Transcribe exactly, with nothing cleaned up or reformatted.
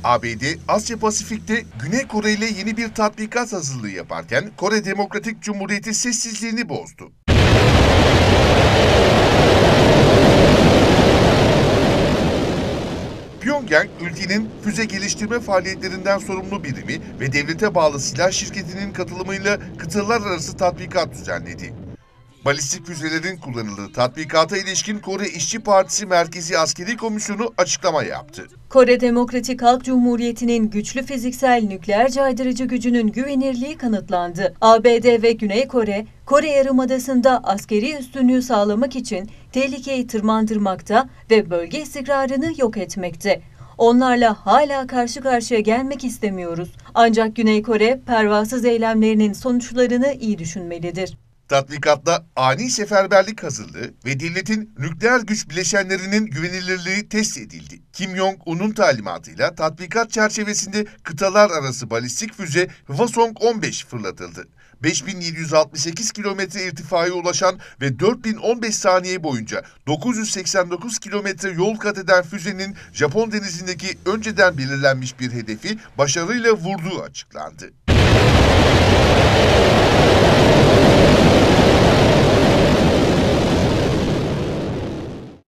A B D, Asya Pasifik'te Güney Kore ile yeni bir tatbikat hazırlığı yaparken Kore Demokratik Cumhuriyeti sessizliğini bozdu. Pyongyang, ülkenin füze geliştirme faaliyetlerinden sorumlu birimi ve devlete bağlı silah şirketinin katılımıyla kıtalar arası tatbikat düzenledi. Balistik füzelerin kullanıldığı tatbikata ilişkin Kore İşçi Partisi Merkezi Askeri Komisyonu açıklama yaptı. Kore Demokratik Halk Cumhuriyeti'nin güçlü fiziksel nükleer caydırıcı gücünün güvenirliği kanıtlandı. A B D ve Güney Kore, Kore Yarımadası'nda askeri üstünlüğü sağlamak için tehlikeyi tırmandırmakta ve bölge istikrarını yok etmekte. Onlarla hala karşı karşıya gelmek istemiyoruz. Ancak Güney Kore, pervasız eylemlerinin sonuçlarını iyi düşünmelidir. Tatbikatta ani seferberlik hazırlığı ve devletin nükleer güç bileşenlerinin güvenilirliği test edildi. Kim Jong-un'un talimatıyla tatbikat çerçevesinde kıtalar arası balistik füze Hwasong on beş fırlatıldı. beş bin yedi yüz altmış sekiz kilometre irtifaya ulaşan ve dört bin on beş saniye boyunca dokuz yüz seksen dokuz kilometre yol kat eden füzenin Japon denizindeki önceden belirlenmiş bir hedefi başarıyla vurduğu açıklandı.